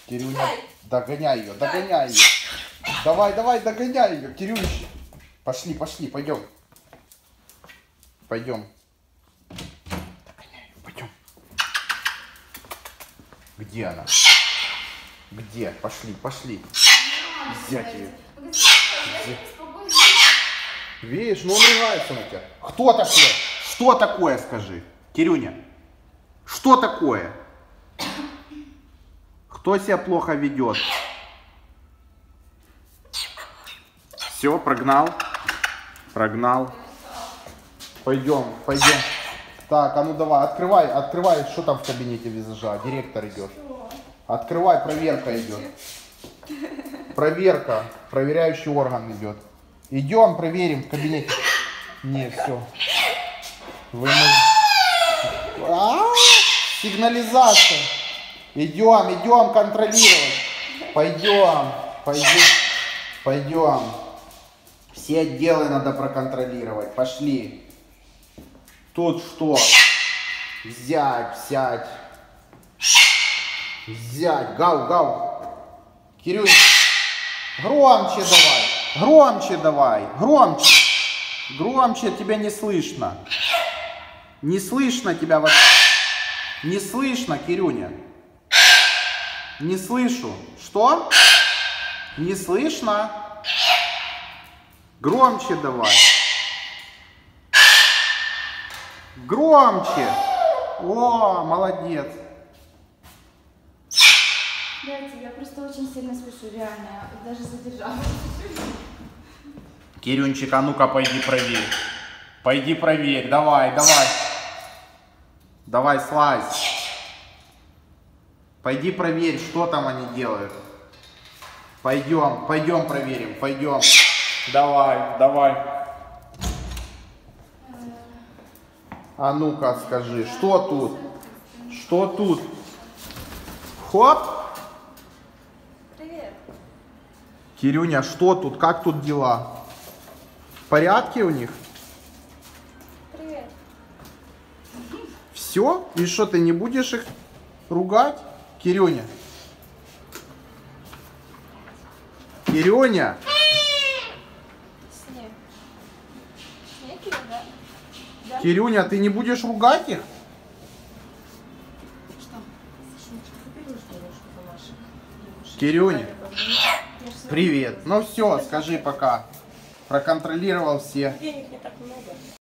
Кирюня, догоняй ее, догоняй ее. Давай, давай, догоняй ее, Кирюш. Пошли, пошли, пойдем. Пойдем. Догоняй ее, пойдем. Где она? Где? Пошли, пошли. Взять ее. Видишь, ну он ругается на тебя. Кто такое? Что такое, скажи? Кирюня, что такое? Кто себя плохо ведет? Все, прогнал. Прогнал. Пойдем, пойдем. Так, а ну давай, открывай, открывай, что там в кабинете визажа? Директор идет. Открывай, проверка идет. Проверка, проверяющий орган идет. Идем, проверим в кабинете. Не, все. Сигнализация. Идем, идем контролировать. Пойдем, пойдем, пойдем. Все отделы надо проконтролировать. Пошли. Тут что? Взять, взять. Взять. Гау, гау. Кирюш, громче давай. Громче давай. Громче. Громче, тебя не слышно. Не слышно тебя вообще. Не слышно, Кирюня. Не слышу. Что? Не слышно. Громче давай. Громче. О, молодец. Дядя, я просто очень сильно спешу, реально. Даже задержалась. Кирюнчик, а ну-ка пойди проверь. Пойди проверь. Давай, давай. Давай, слазь. Пойди проверь, что там они делают. Пойдем, пойдем проверим, пойдем. Давай, давай. А ну-ка скажи, что тут? Что тут? Хоп. Привет. Кирюня, что тут? Как тут дела? В порядке у них? Привет. Все? И что, ты не будешь их ругать? Кирюня? Кирюня? Снег. Снег или да? Да? Кирюня, ты не будешь ругать их? Что? Кирюня? Привет. Ну все, скажи пока. Проконтролировал все. Денег не так много.